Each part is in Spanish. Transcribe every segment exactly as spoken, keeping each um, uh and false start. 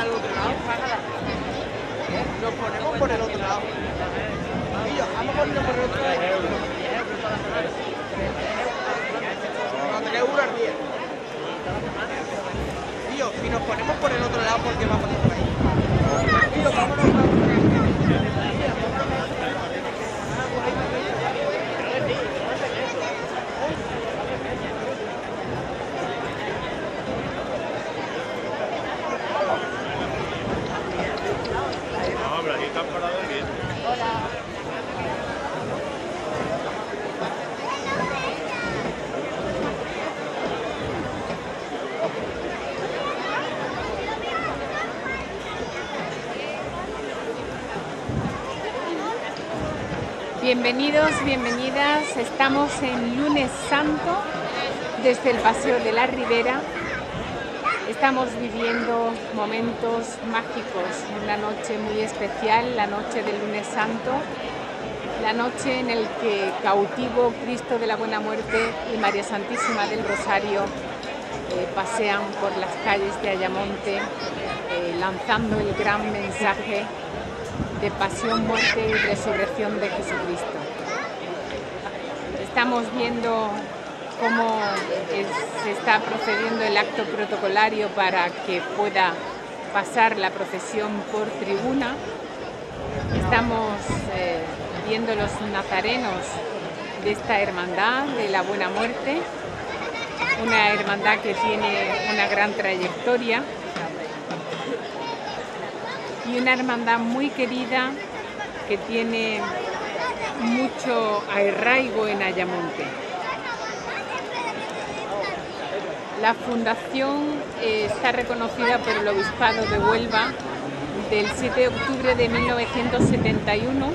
para el otro lado. Nos ponemos por el otro lado. Y yo, vamos a ponernos por el otro lado. No, tres euros al día. Y yo, si nos ponemos por el otro lado, ¿por qué vamos por ahí? Y yo, vámonos por ahí. Bienvenidos, bienvenidas. Estamos en Lunes Santo desde el Paseo de la Ribera. Estamos viviendo momentos mágicos, una noche muy especial, la noche del Lunes Santo, la noche en el que Cautivo, Cristo de la Buena Muerte y María Santísima del Rosario eh, pasean por las calles de Ayamonte eh, lanzando el gran mensaje de pasión, muerte y resurrección de Jesucristo. Estamos viendo cómo es, se está procediendo el acto protocolario para que pueda pasar la procesión por tribuna. Estamos eh, viendo los nazarenos de esta hermandad de la Buena Muerte, una hermandad que tiene una gran trayectoria y una hermandad muy querida que tiene mucho arraigo en Ayamonte. La fundación eh, está reconocida por el Obispado de Huelva del siete de octubre de mil novecientos setenta y uno.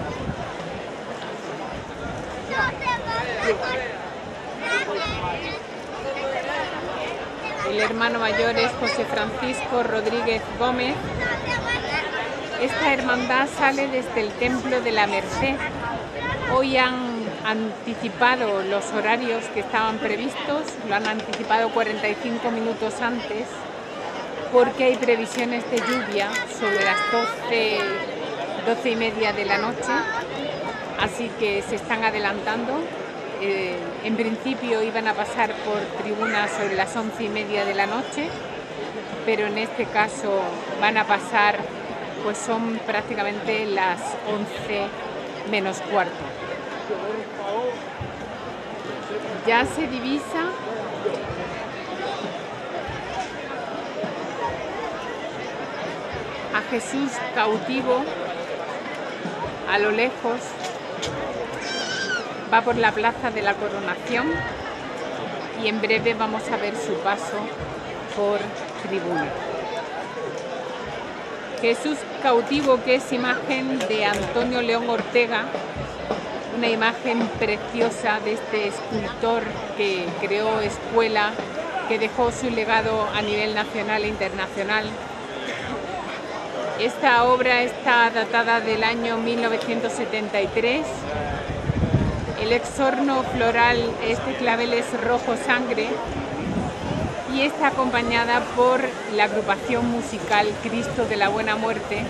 El hermano mayor es José Francisco Rodríguez Gómez. Esta hermandad sale desde el Templo de la Merced. Hoy han anticipado los horarios que estaban previstos, lo han anticipado cuarenta y cinco minutos antes, porque hay previsiones de lluvia sobre las doce, doce y media de la noche, así que se están adelantando. Eh, en principio iban a pasar por tribuna sobre las once y media de la noche, pero en este caso van a pasar, pues son prácticamente las once menos cuarto. Ya se divisa a Jesús cautivo a lo lejos. Va por la Plaza de la Coronación y en breve vamos a ver su paso por tribuna. Jesús cautivo, que es imagen de Antonio León Ortega, una imagen preciosa de este escultor que creó escuela, que dejó su legado a nivel nacional e internacional. Esta obra está datada del año mil novecientos setenta y tres. El exorno floral, este clavel es rojo sangre y está acompañada por la agrupación musical Cristo de la Buena Muerte,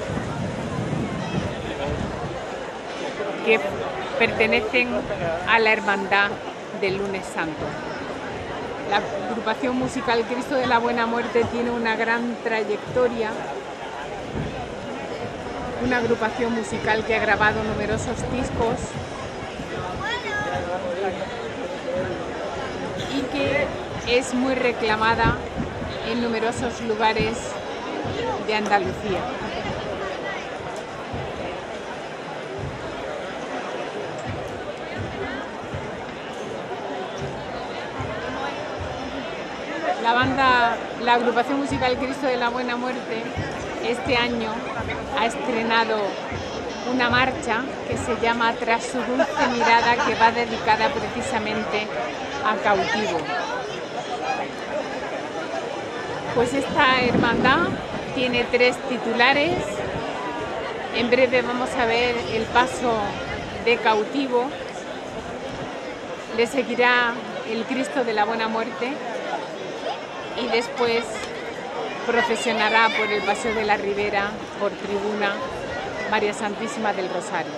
que pertenecen a la hermandad del Lunes Santo. La agrupación musical Cristo de la Buena Muerte tiene una gran trayectoria, una agrupación musical que ha grabado numerosos discos y que es muy reclamada en numerosos lugares de Andalucía. La banda, la agrupación musical Cristo de la Buena Muerte, este año ha estrenado una marcha que se llama Tras su dulce mirada, que va dedicada precisamente a Cautivo. Pues esta hermandad tiene tres titulares. En breve vamos a ver el paso de Cautivo. Le seguirá el Cristo de la Buena Muerte y después procesionará por el Paseo de la Ribera, por tribuna, María Santísima del Rosario.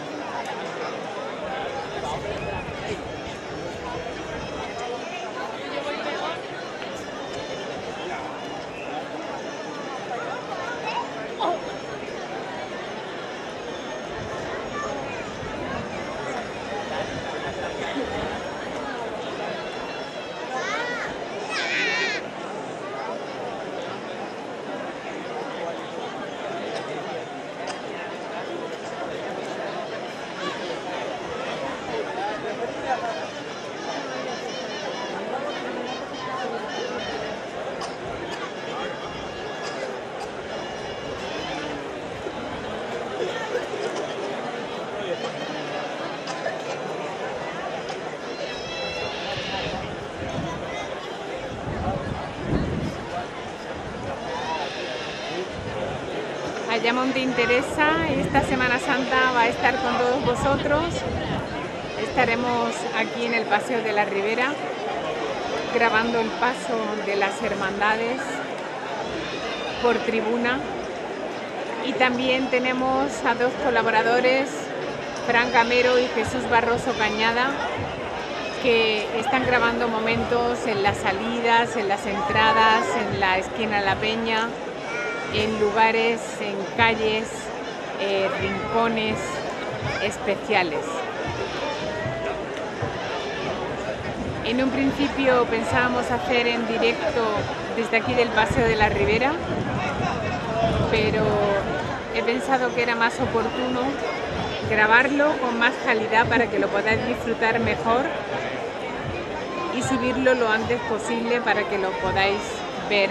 Ayamonte interesa, esta Semana Santa va a estar con todos vosotros. Estaremos aquí en el Paseo de la Ribera grabando el paso de las hermandades por tribuna, y también tenemos a dos colaboradores, Fran Gamero y Jesús Barroso Cañada, que están grabando momentos en las salidas, en las entradas, en la esquina de la Peña, en lugares, en calles, eh, rincones especiales. En un principio pensábamos hacer en directo desde aquí del Paseo de la Ribera, pero he pensado que era más oportuno grabarlo con más calidad para que lo podáis disfrutar mejor y subirlo lo antes posible para que lo podáis ver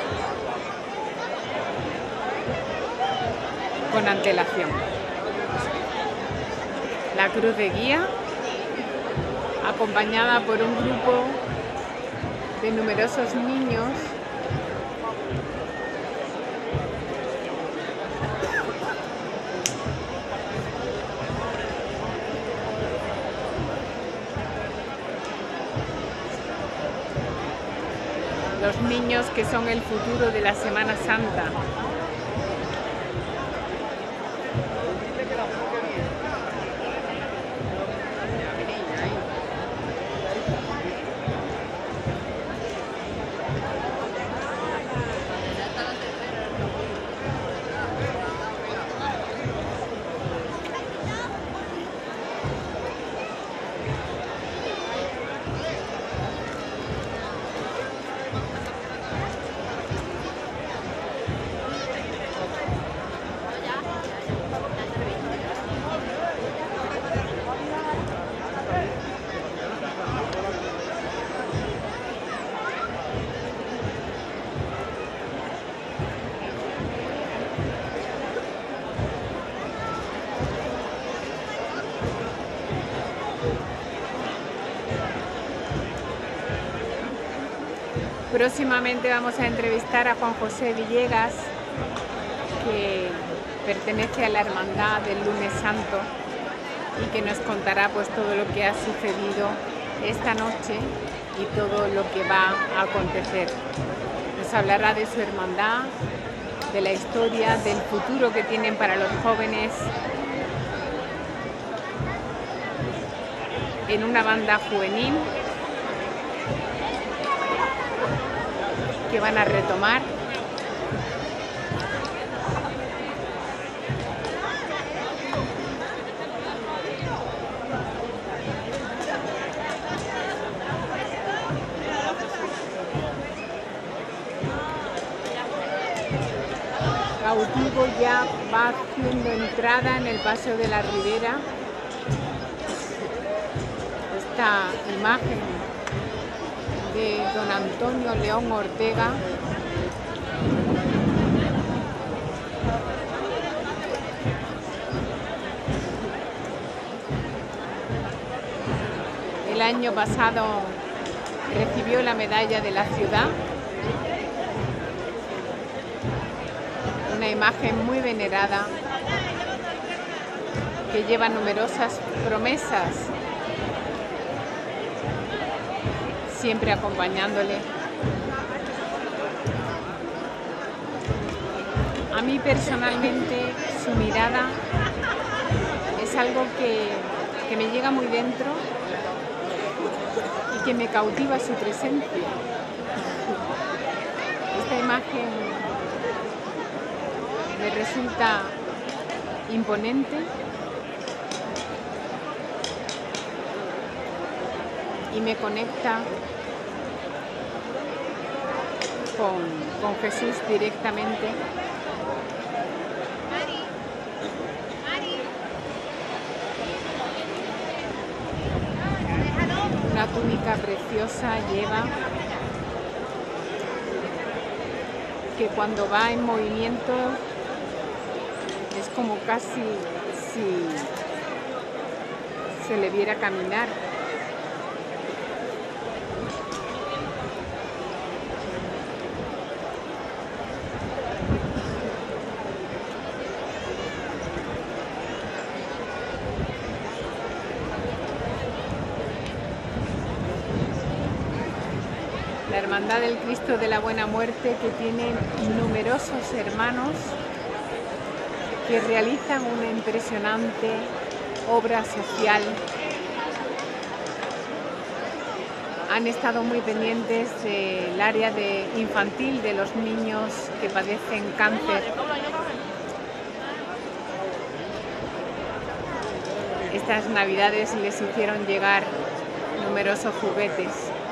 con antelación. La cruz de guía, acompañada por un grupo de numerosos niños los niños que son el futuro de la Semana Santa. Próximamente vamos a entrevistar a Juan José Villegas, que pertenece a la Hermandad del Lunes Santo y que nos contará pues todo lo que ha sucedido esta noche y todo lo que va a acontecer. Nos hablará de su hermandad, de la historia, del futuro que tienen para los jóvenes en una banda juvenil que van a retomar. Cautivo ya va haciendo entrada en el Paseo de la Ribera. Esta imagen de don Antonio León Ortega, el año pasado recibió la medalla de la ciudad, una imagen muy venerada que lleva numerosas promesas siempre acompañándole. A mí personalmente su mirada es algo que, que me llega muy dentro y que me cautiva su presencia. Esta imagen me resulta imponente y me conecta con, con Jesús directamente. Una túnica preciosa lleva, que cuando va en movimiento es como casi si se le viera caminar. La Hermandad del Cristo de la Buena Muerte, que tiene numerosos hermanos que realizan una impresionante obra social. Han estado muy pendientes del área de infantil de los niños que padecen cáncer. Estas navidades les hicieron llegar numerosos juguetes.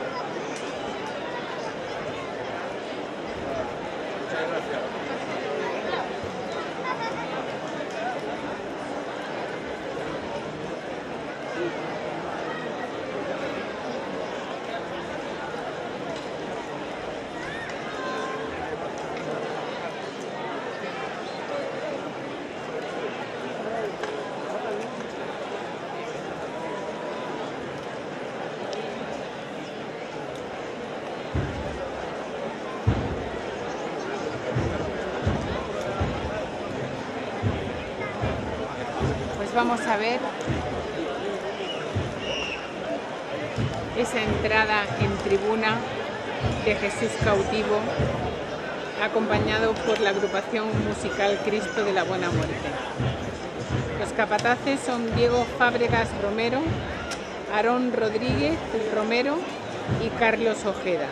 Vamos a ver esa entrada en tribuna de Jesús cautivo, acompañado por la agrupación musical Cristo de la Buena Muerte. Los capataces son Diego Fábregas Romero, Aarón Rodríguez Romero y Carlos Ojeda.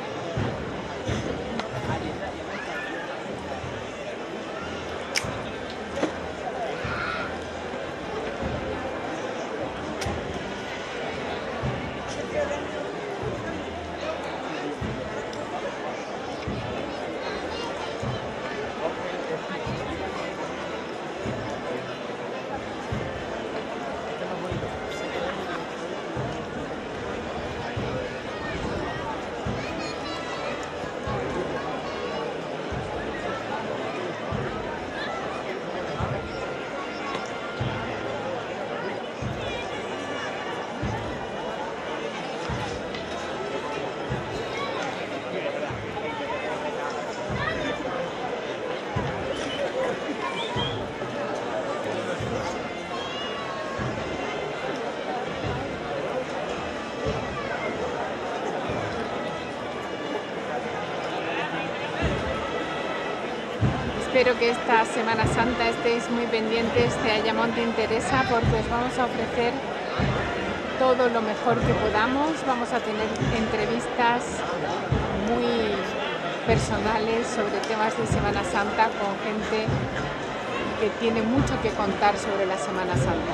Espero que esta Semana Santa estéis muy pendientes de Ayamonte Interesa, porque os vamos a ofrecer todo lo mejor que podamos. Vamos a tener entrevistas muy personales sobre temas de Semana Santa con gente que tiene mucho que contar sobre la Semana Santa.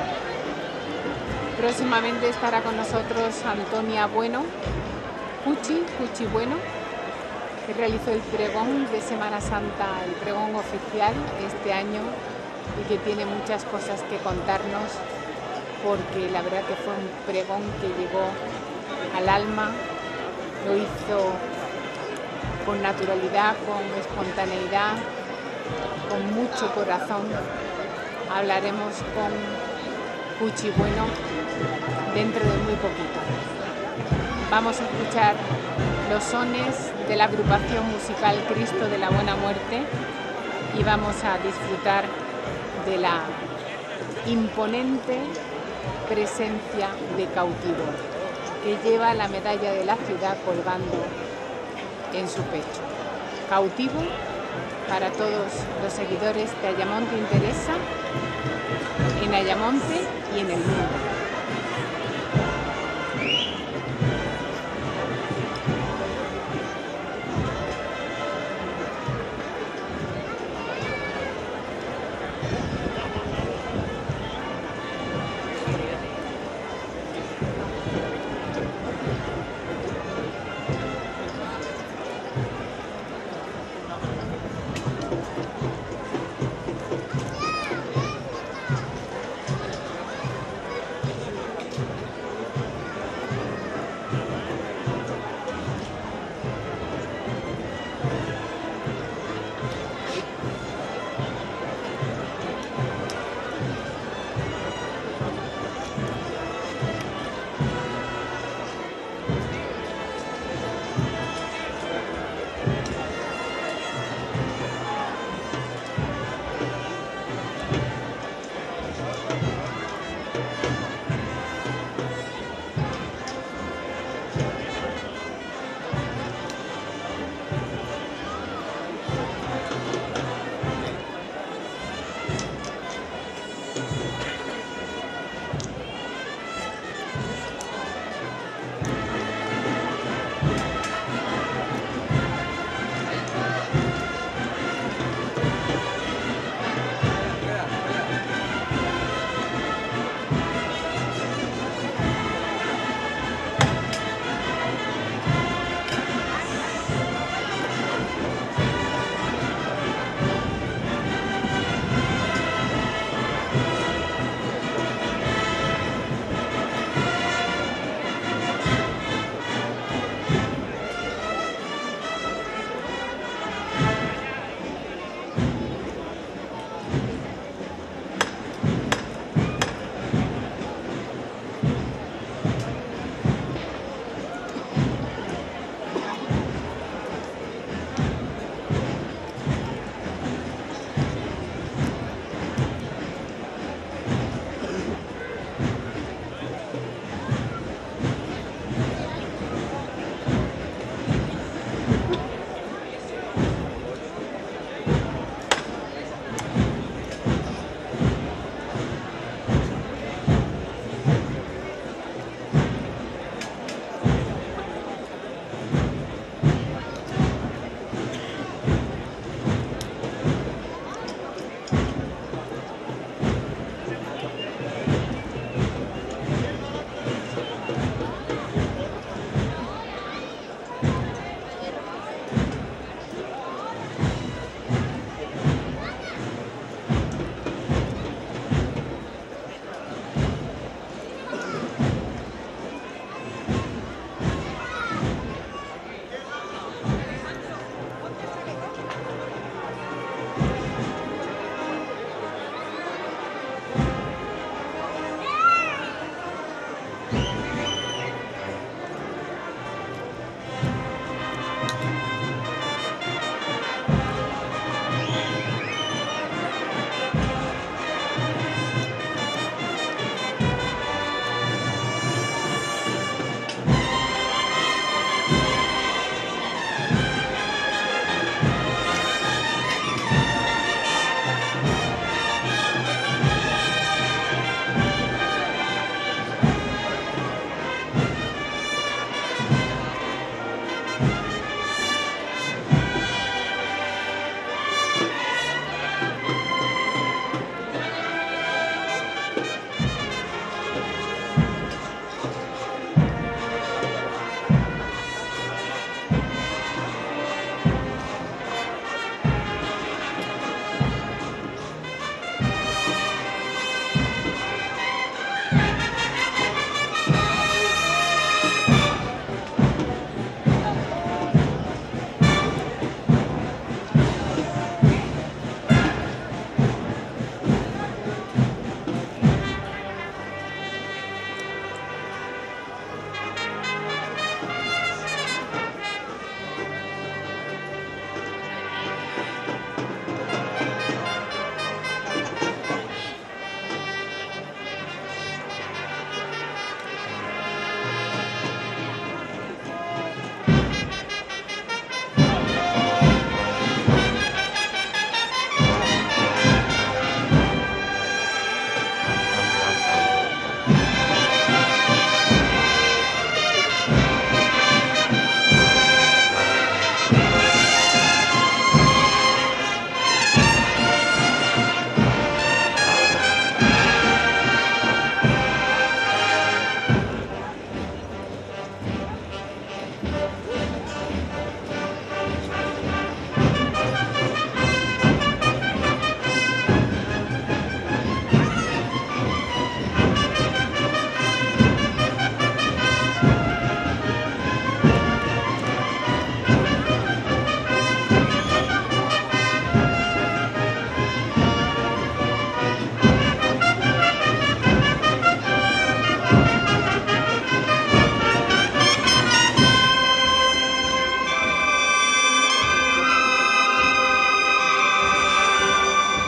Próximamente estará con nosotros Antonia Bueno, Cuchi, Cuchi Bueno, que realizó el pregón de Semana Santa, el pregón oficial este año, y que tiene muchas cosas que contarnos, porque la verdad que fue un pregón que llegó al alma, lo hizo con naturalidad, con espontaneidad, con mucho corazón. Hablaremos con Cuchi Bueno dentro de muy poquito. Vamos a escuchar los sones de la agrupación musical Cristo de la Buena Muerte y vamos a disfrutar de la imponente presencia de Cautivo, que lleva la medalla de la ciudad colgando en su pecho. Cautivo para todos los seguidores de Ayamonte Interesa, en Ayamonte y en el mundo.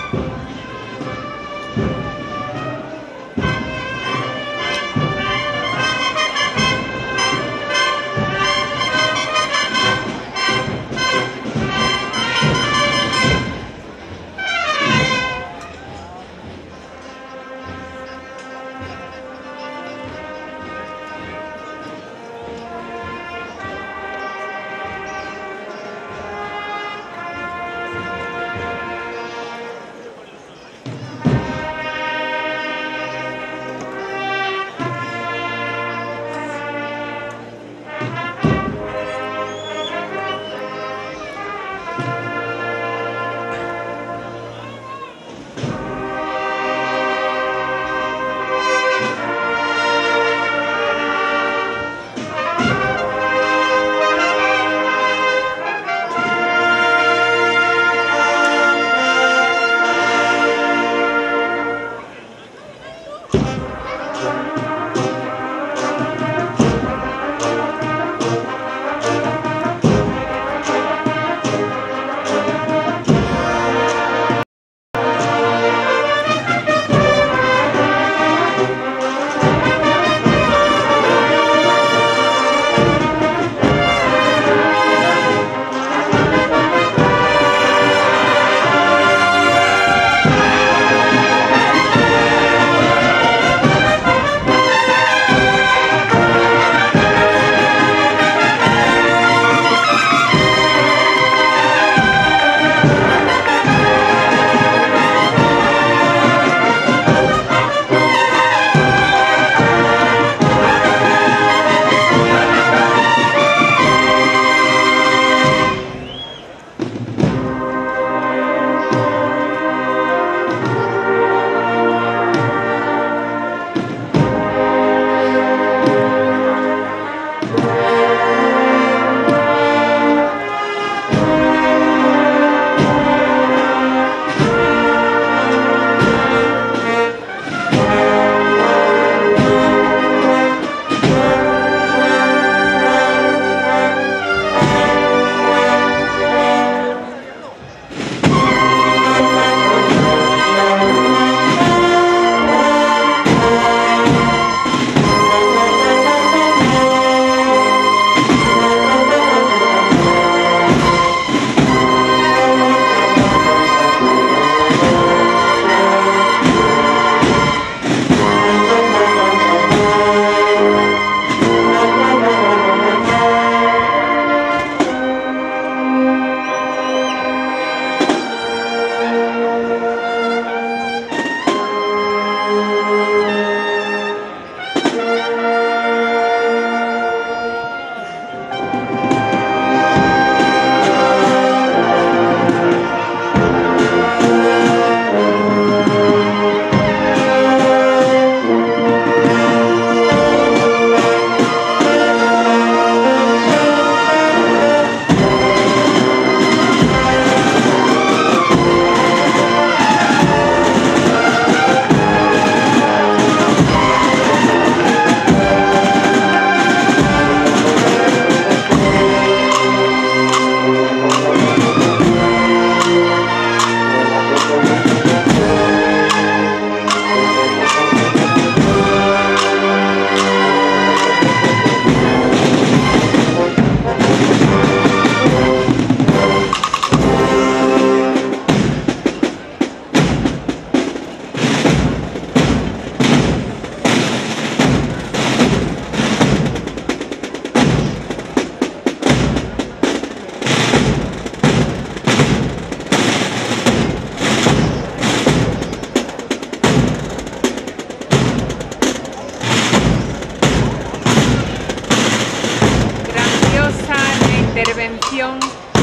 intervención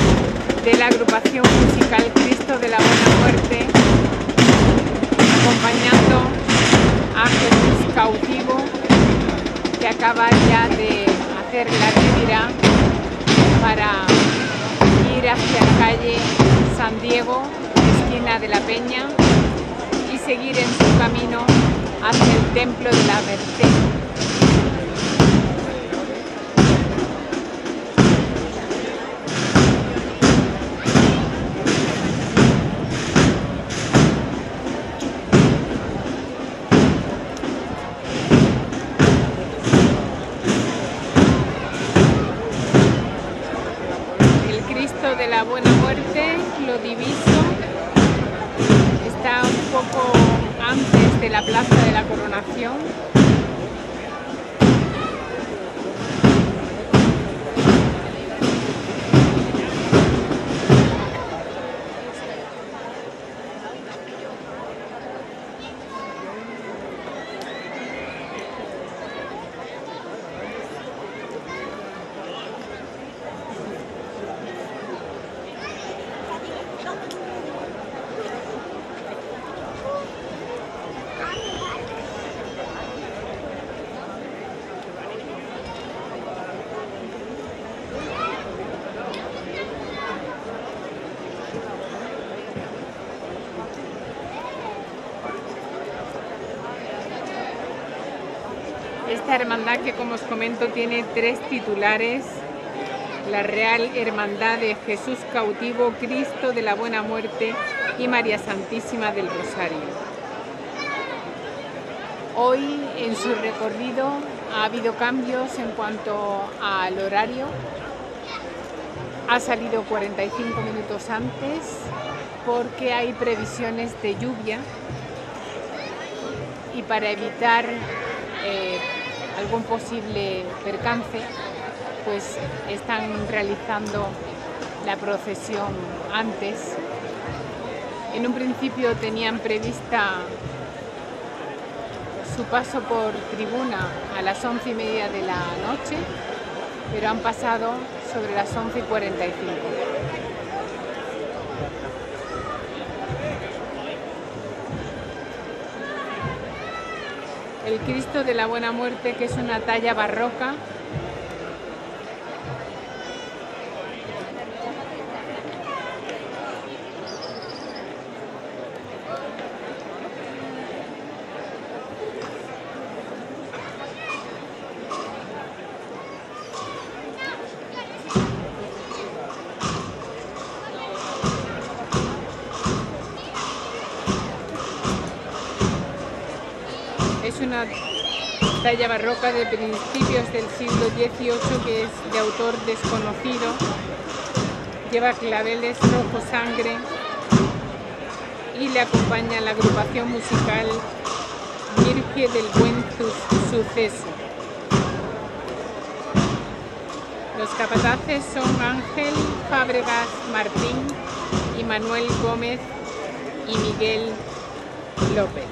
de la agrupación musical Cristo de la Buena Muerte, acompañando a Jesús cautivo, que acaba ya de hacer la revira para ir hacia la calle San Diego, esquina de la Peña, y seguir en su camino hacia el Templo de la Merced. desde la Plaza de la Coronación. Esta hermandad, que como os comento tiene tres titulares: la Real Hermandad de Jesús Cautivo, Cristo de la Buena Muerte y María Santísima del Rosario. Hoy en su recorrido ha habido cambios en cuanto al horario. Ha salido cuarenta y cinco minutos antes porque hay previsiones de lluvia, y para evitar eh, algún posible percance, pues están realizando la procesión antes. En un principio tenían prevista su paso por tribuna a las once y media de la noche, pero han pasado sobre las once y cuarenta y cinco. El Cristo de la Buena Muerte, que es una talla barroca, es una talla barroca de principios del siglo dieciocho, que es de autor desconocido. Lleva claveles rojo sangre y le acompaña la agrupación musical Virgen del Buen Suceso. Los capataces son Ángel Fábregas Martín y Manuel Gómez y Miguel López.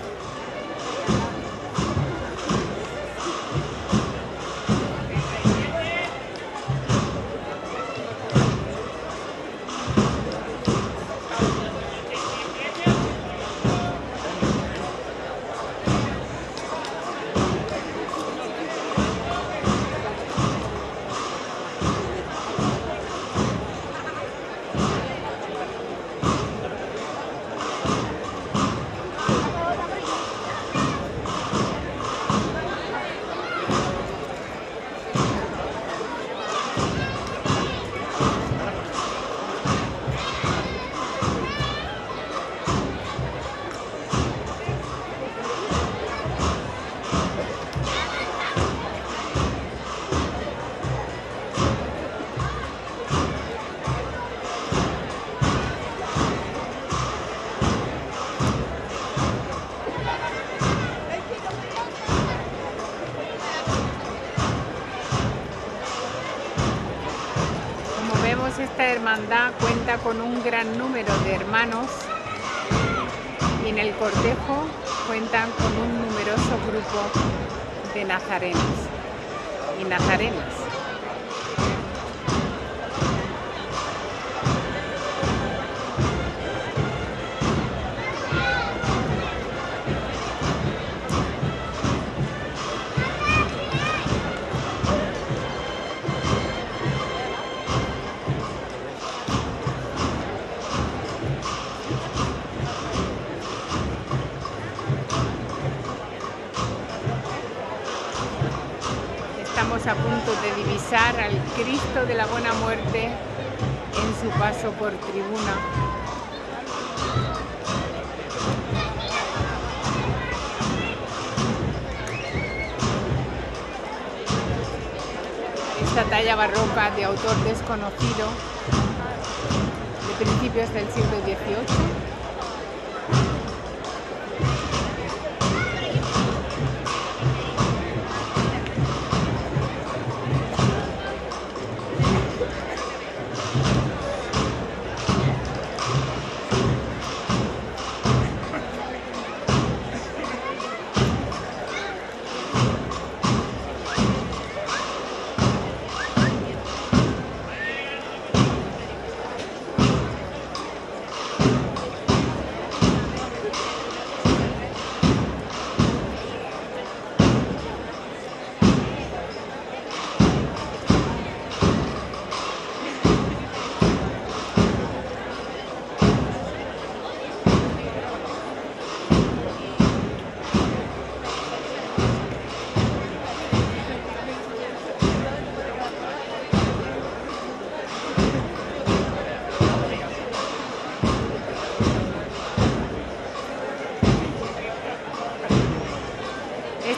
Esta hermandad cuenta con un gran número de hermanos, y en el cortejo cuentan con un numeroso grupo de nazarenos y nazarenas. Estamos a punto de divisar al Cristo de la Buena Muerte en su paso por tribuna. Esta talla barroca de autor desconocido, de principios del siglo dieciocho.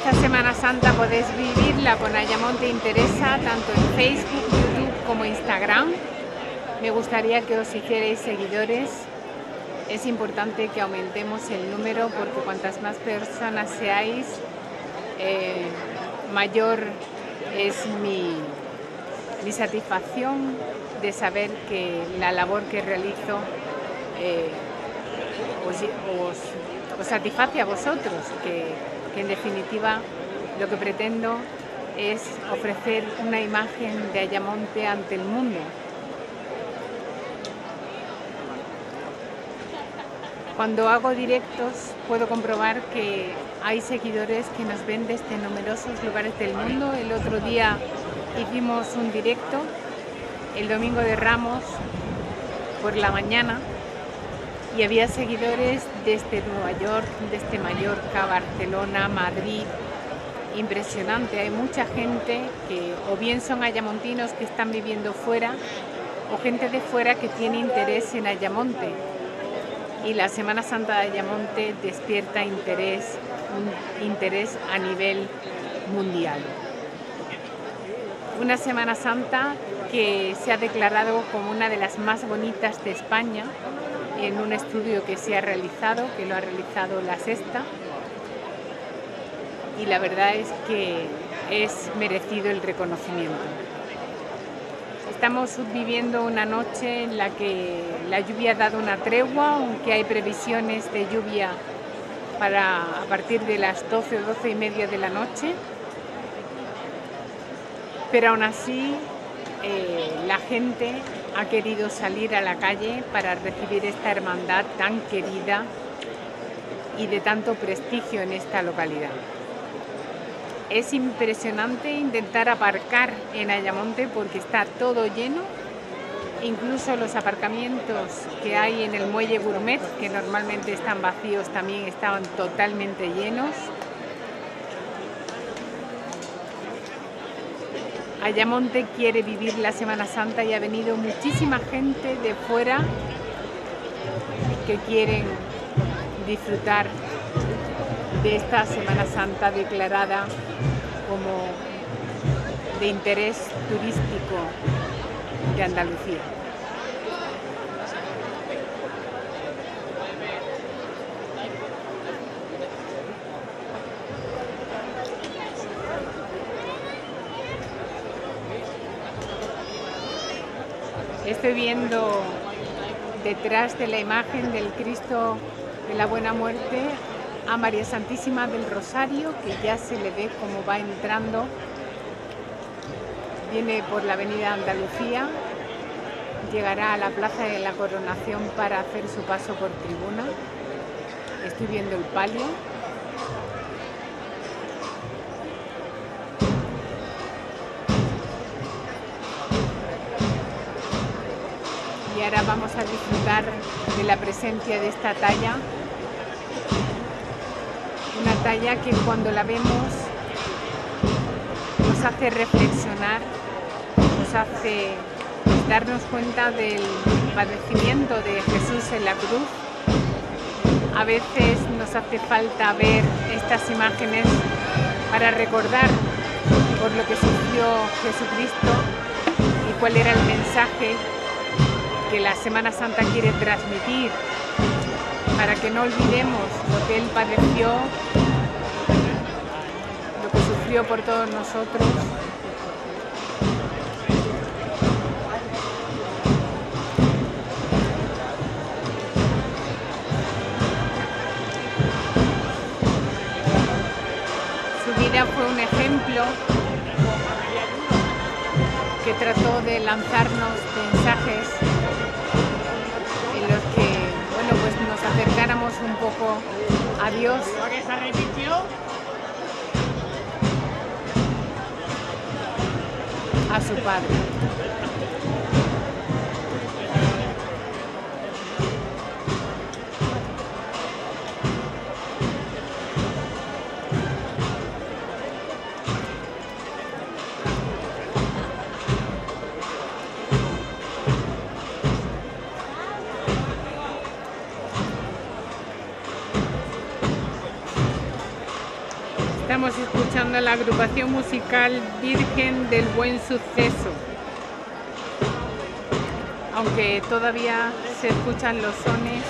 esta Semana Santa podéis vivirla con Ayamonte Interesa, tanto en Facebook, YouTube como Instagram. Me gustaría que os hicierais seguidores. Es importante que aumentemos el número porque cuantas más personas seáis, eh, mayor es mi, mi satisfacción de saber que la labor que realizo eh, os, os, os satisface a vosotros, que, que en definitiva lo que pretendo es ofrecer una imagen de Ayamonte ante el mundo. Cuando hago directos puedo comprobar que hay seguidores que nos ven desde numerosos lugares del mundo. El otro día hicimos un directo, el domingo de Ramos, por la mañana, y había seguidores desde Nueva York, desde Mallorca, Barcelona, Madrid. Impresionante, hay mucha gente que o bien son ayamontinos que están viviendo fuera o gente de fuera que tiene interés en Ayamonte. Y la Semana Santa de Ayamonte despierta interés, un interés a nivel mundial. Una Semana Santa que se ha declarado como una de las más bonitas de España en un estudio que se ha realizado, que lo ha realizado La Sexta, y la verdad es que es merecido el reconocimiento. Estamos viviendo una noche en la que la lluvia ha dado una tregua, aunque hay previsiones de lluvia para a partir de las doce o doce y media de la noche. Pero aún así eh, la gente ha querido salir a la calle para recibir esta hermandad tan querida y de tanto prestigio en esta localidad. Es impresionante intentar aparcar en Ayamonte porque está todo lleno, incluso los aparcamientos que hay en el muelle Gourmet, que normalmente están vacíos, también estaban totalmente llenos. Ayamonte quiere vivir la Semana Santa y ha venido muchísima gente de fuera que quieren disfrutar de esta Semana Santa declarada como de interés turístico de Andalucía. Estoy viendo detrás de la imagen del Cristo de la Buena Muerte a María Santísima del Rosario, que ya se le ve cómo va entrando. Viene por la avenida Andalucía, llegará a la Plaza de la Coronación para hacer su paso por tribuna. Estoy viendo el palio. Y ahora vamos a disfrutar de la presencia de esta talla. Una talla que cuando la vemos nos hace reflexionar, nos hace darnos cuenta del padecimiento de Jesús en la cruz. A veces nos hace falta ver estas imágenes para recordar por lo que sufrió Jesucristo y cuál era el mensaje que la Semana Santa quiere transmitir, para que no olvidemos lo que Él padeció, lo que sufrió por todos nosotros. Su vida fue un ejemplo que trató de lanzarnos mensajes en los que, bueno, pues nos acercáramos un poco a Dios. A su Padre. Estamos escuchando a la agrupación musical Virgen del Buen Suceso, aunque todavía se escuchan los sones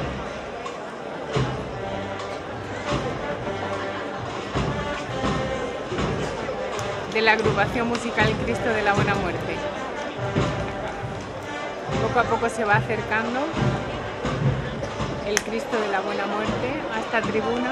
de la agrupación musical Cristo de la Buena Muerte. Poco a poco se va acercando el Cristo de la Buena Muerte a esta tribuna.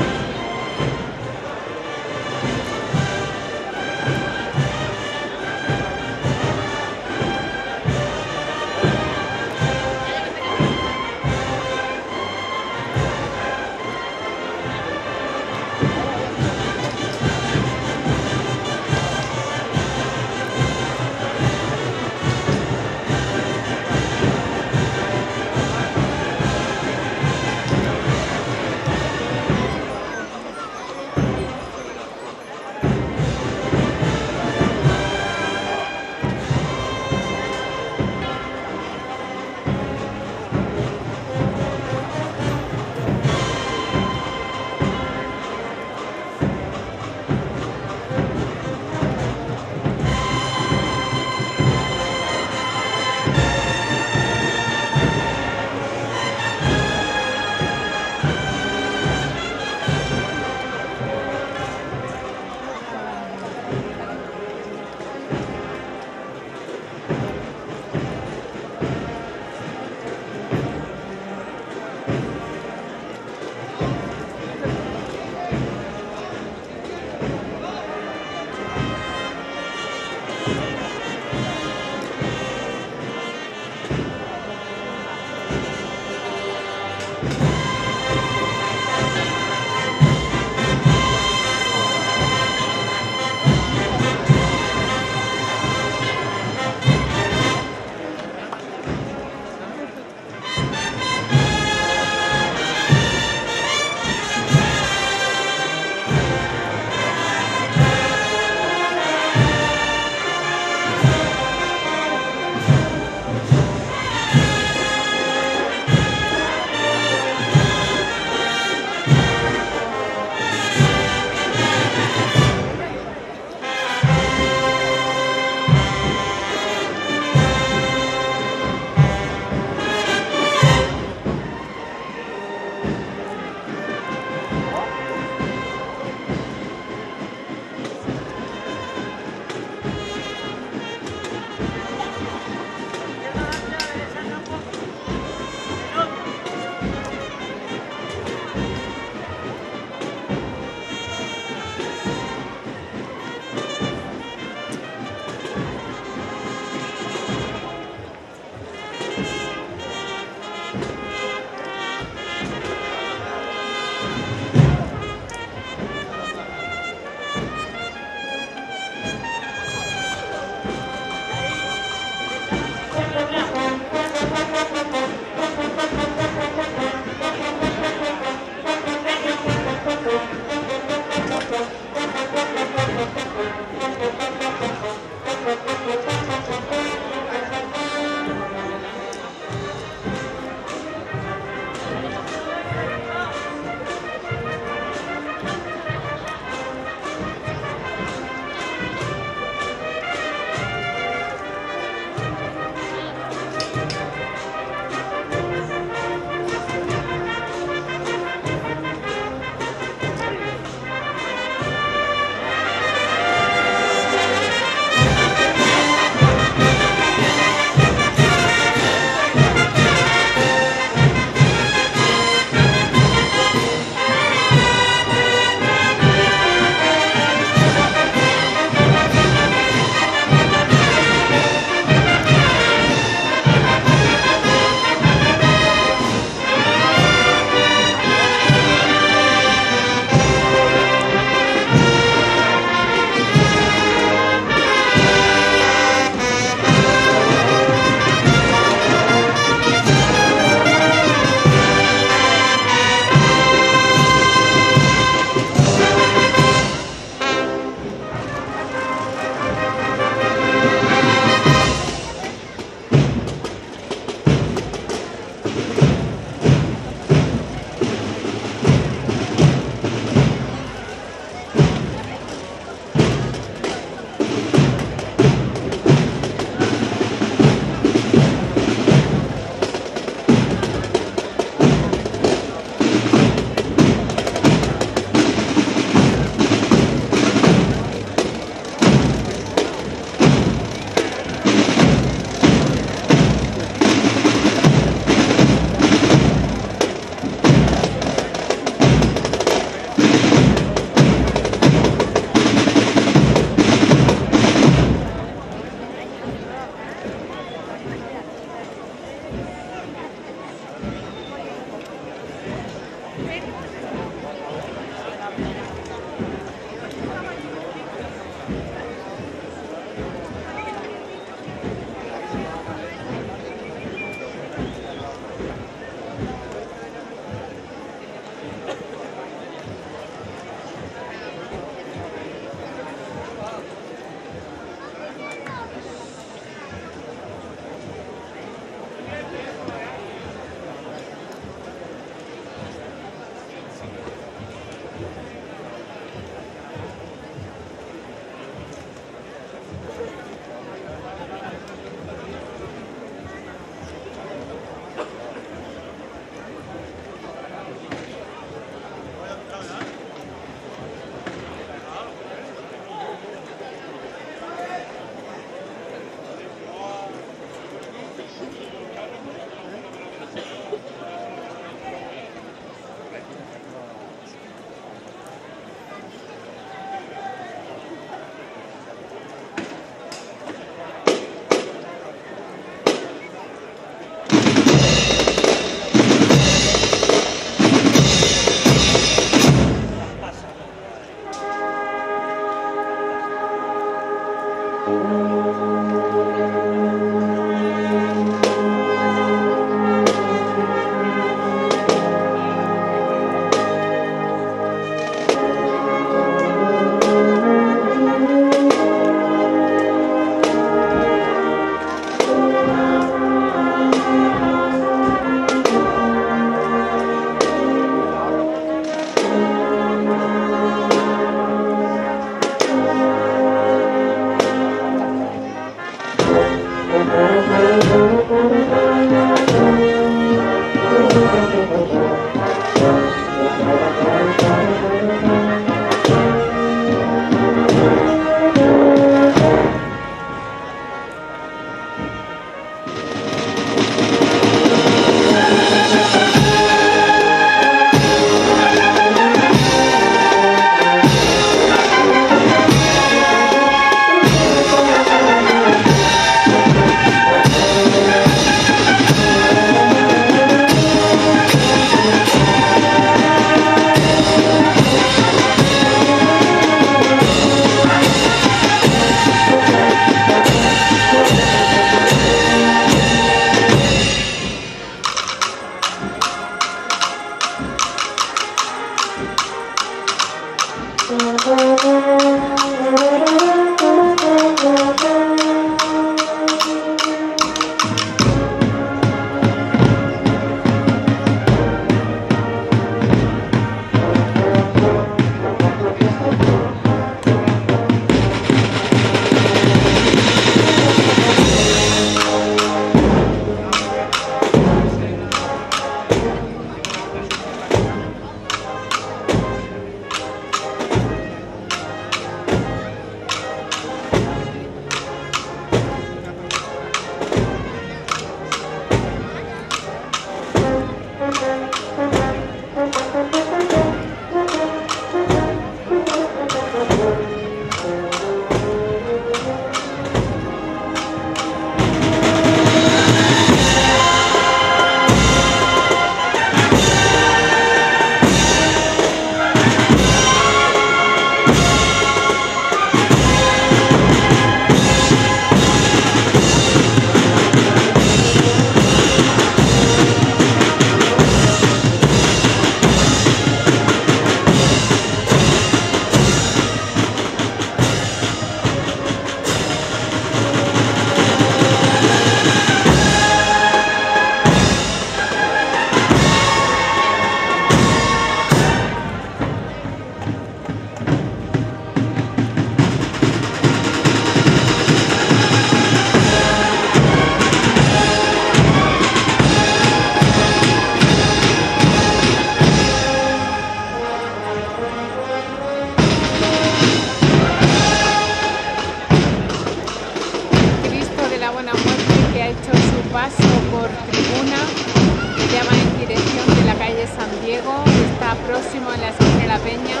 paso por tribuna ya va en dirección de la calle San Diego, está próximo a la esquina de la Peña,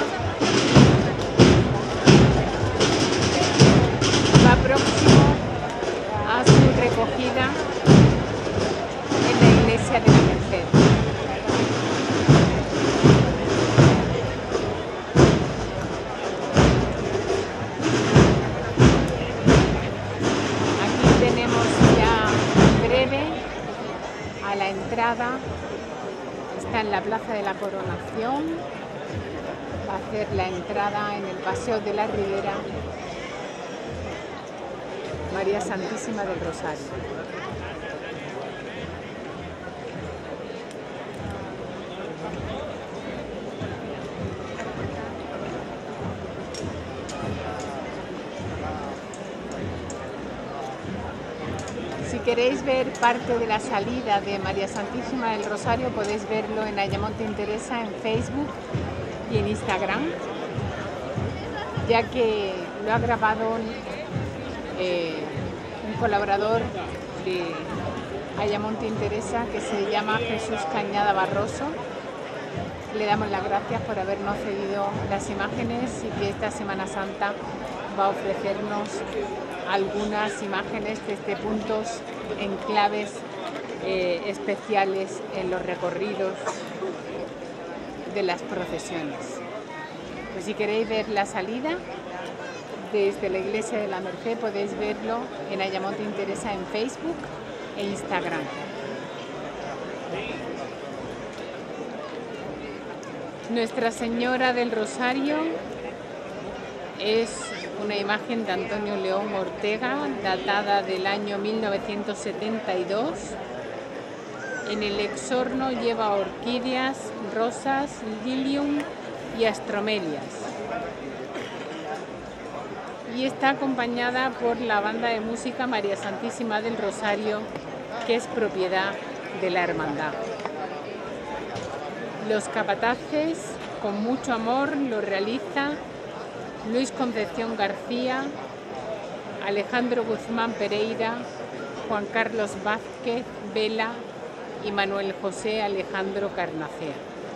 va próximo a su recogida en la iglesia de la Merced. La entrada está en la Plaza de la Coronación, va a hacer la entrada en el Paseo de la Ribera María Santísima del Rosario. Si queréis ver parte de la salida de María Santísima del Rosario, podéis verlo en Ayamonte Interesa en Facebook y en Instagram, ya que lo ha grabado eh, un colaborador de Ayamonte Interesa que se llama Jesús Cañada Barroso. Le damos las gracias por habernos cedido las imágenes y que esta Semana Santa va a ofrecernos algunas imágenes desde puntos enclaves eh, especiales en los recorridos de las procesiones. Pues si queréis ver la salida desde la iglesia de la Merced, podéis verlo en Ayamonte Interesa en Facebook e Instagram. Nuestra Señora del Rosario es una imagen de Antonio León Ortega, datada del año mil novecientos setenta y dos. En el exorno lleva orquídeas, rosas, lilium y astromelias. Y está acompañada por la banda de música María Santísima del Rosario, que es propiedad de la hermandad. Los capataces, con mucho amor, lo realiza Luis Concepción García, Alejandro Guzmán Pereira, Juan Carlos Vázquez Vela y Manuel José Alejandro Carnacea.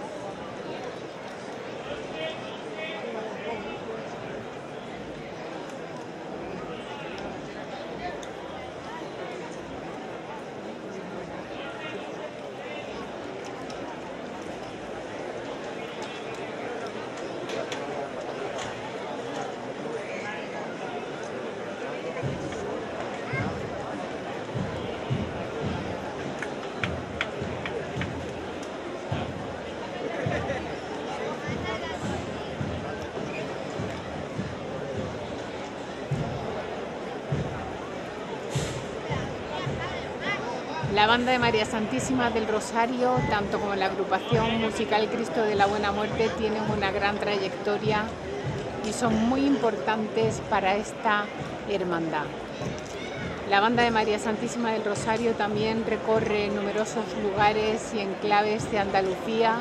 La banda de María Santísima del Rosario, tanto como la agrupación musical Cristo de la Buena Muerte, tienen una gran trayectoria y son muy importantes para esta hermandad. La banda de María Santísima del Rosario también recorre numerosos lugares y enclaves de Andalucía.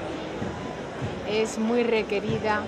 Es muy requerida.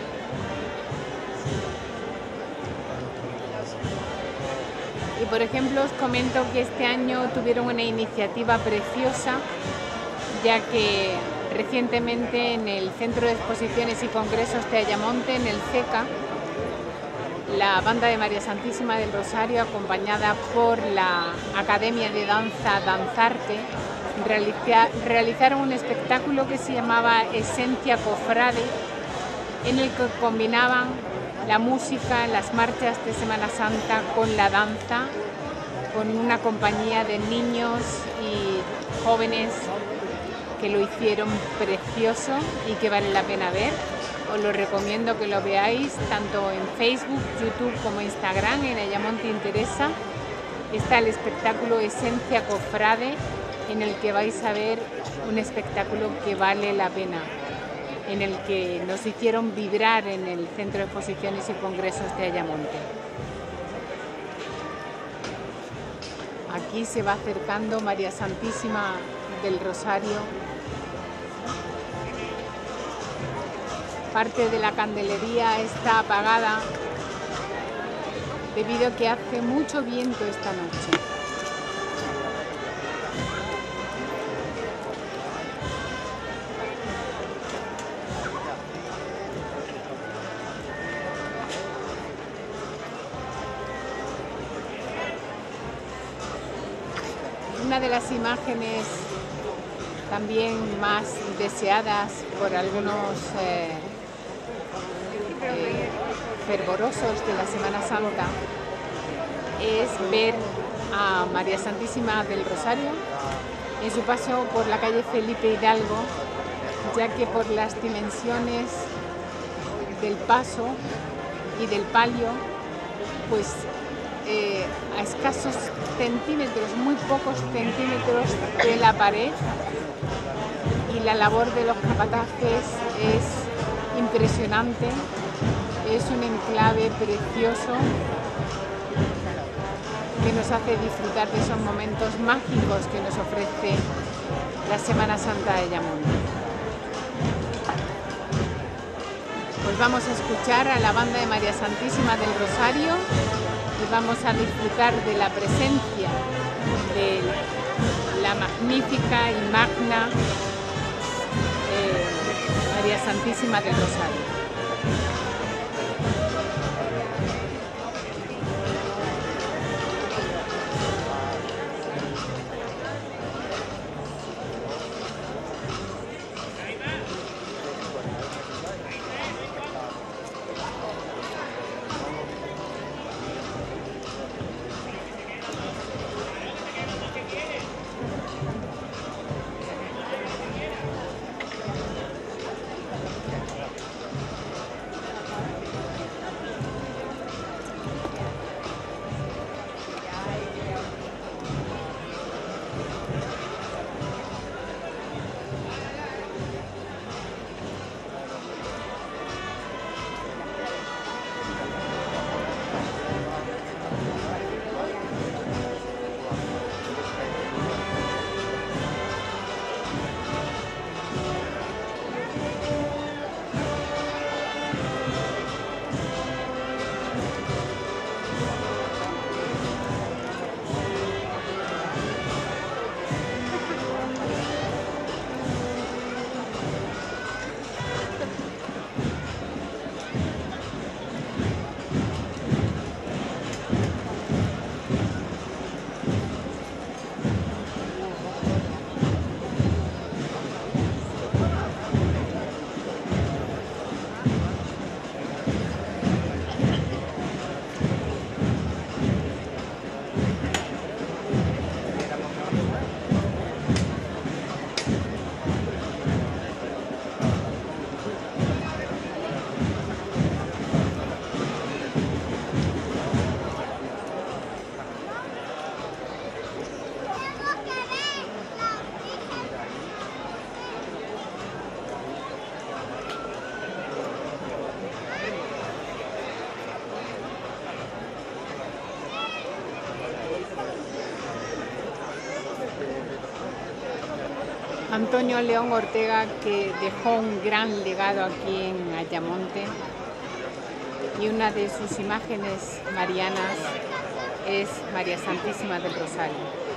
Y por ejemplo os comento que este año tuvieron una iniciativa preciosa, ya que recientemente en el Centro de Exposiciones y Congresos de Ayamonte, en el CECA, la banda de María Santísima del Rosario, acompañada por la Academia de Danza Danzarte, realiza, realizaron un espectáculo que se llamaba Esencia Cofrade, en el que combinaban la música, las marchas de Semana Santa con la danza, con una compañía de niños y jóvenes que lo hicieron precioso y que vale la pena ver. Os lo recomiendo que lo veáis tanto en Facebook, YouTube como Instagram, en Ayamonte Interesa. Está el espectáculo Esencia Cofrade, en el que vais a ver un espectáculo que vale la pena, en el que nos hicieron vibrar en el Centro de Exposiciones y Congresos de Ayamonte. Aquí se va acercando María Santísima del Rosario. Parte de la candelería está apagada debido a que hace mucho viento esta noche. una de las imágenes también más deseadas por algunos eh, eh, fervorosos de la Semana Santa es ver a María Santísima del Rosario en su paso por la calle Felipe Hidalgo, ya que por las dimensiones del paso y del palio, pues eh, a escasos centímetros, muy pocos centímetros de la pared, y la labor de los capataces es impresionante. Es un enclave precioso que nos hace disfrutar de esos momentos mágicos que nos ofrece la Semana Santa de Ayamonte. Pues vamos a escuchar a la banda de María Santísima del Rosario y vamos a disfrutar de la presencia de la magnífica y magna eh, María Santísima del Rosario. Antonio León Ortega, que dejó un gran legado aquí en Ayamonte, y una de sus imágenes marianas es María Santísima del Rosario.